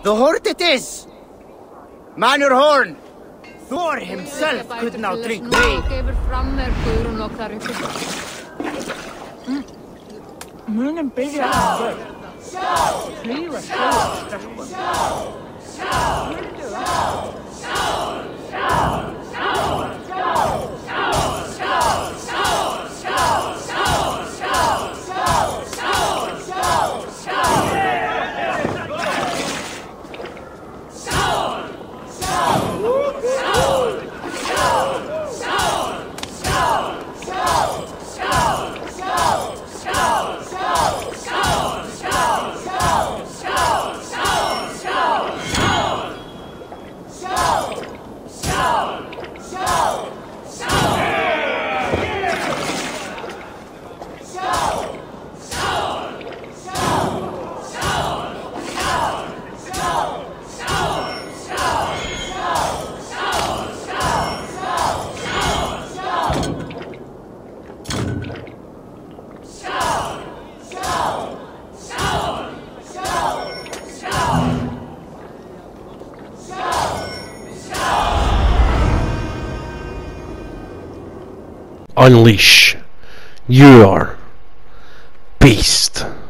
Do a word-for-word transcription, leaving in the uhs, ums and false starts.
The horde it is! Man your horn! Thor himself could now drink wine. Munum byrja að börn. Hlýfa stöðum. Unleash your beast.